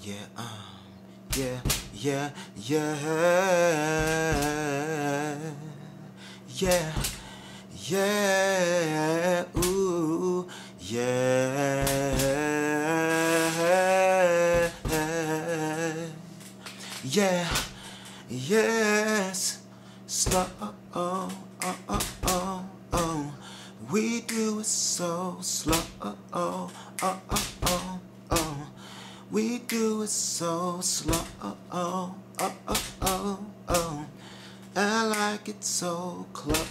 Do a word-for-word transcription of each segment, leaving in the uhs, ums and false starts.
yeah, um, yeah, yeah, yeah, yeah, yeah, ooh, yeah, yeah, yes, slow, oh, oh, oh, oh, oh, we do it so slow, oh, oh, oh, oh, oh. We do it so slow, oh, oh, oh, oh, oh. I like it so close,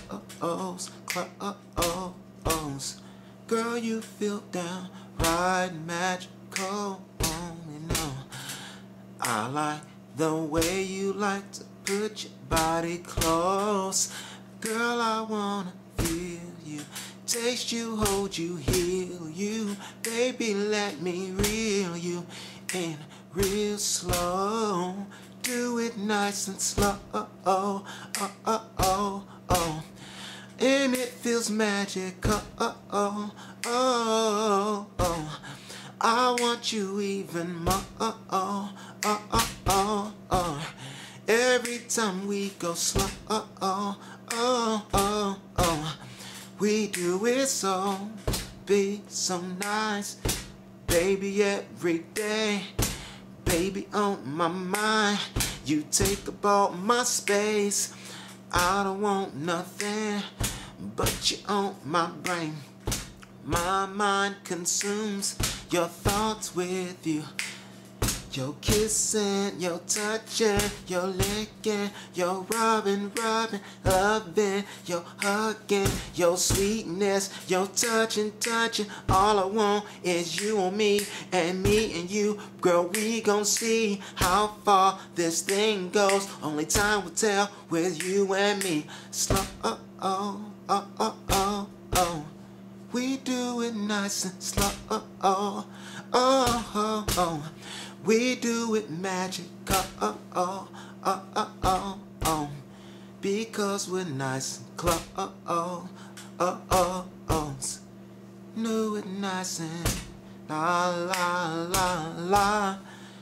close. Girl, you feel downright magical, oh, you know. I like the way you like to put your body close. Girl, I wanna feel you, taste you, hold you, heal you. Baby, let me reel you in real slow. Do it nice and slow, oh, oh, oh, oh, oh. And it feels magical, oh, oh, oh, oh. I want you even more, oh, oh, oh, oh, oh. Every time we go slow, oh, oh, oh, oh, oh. We do it so, be so nice. Baby, every day, baby, on my mind. You take up all my space. I don't want nothing but you on my brain. My mind consumes your thoughts with you. Your kissing, your touching, your licking, your rubbing, rubbing, loving, your hugging, your sweetness, your touching, touching. All I want is you and me, and me and you. Girl, we gon' see how far this thing goes. Only time will tell with you and me. Slow, oh, oh, oh, oh, oh, oh. We do it nice and slow, oh, oh, oh, oh, oh. We do it magical, oh, oh, oh, oh, oh, oh. Because we're nice and close, oh, oh, oh, oh, oh. Do it nice and la, la, la, la.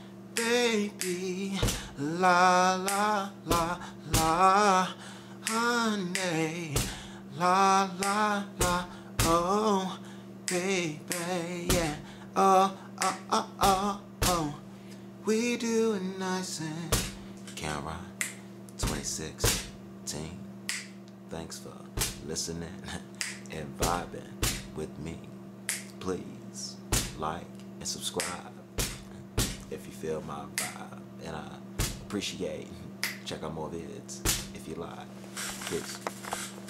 Baby, la, la, la, la. Honey, la, la, la. Oh, baby, yeah. Oh, oh, oh, oh, oh. We do it nice and Cameron, twenty sixteen. Thanks for listening and vibing with me. Please like and subscribe if you feel my vibe, and I appreciate. Check out more vids if you like. Peace.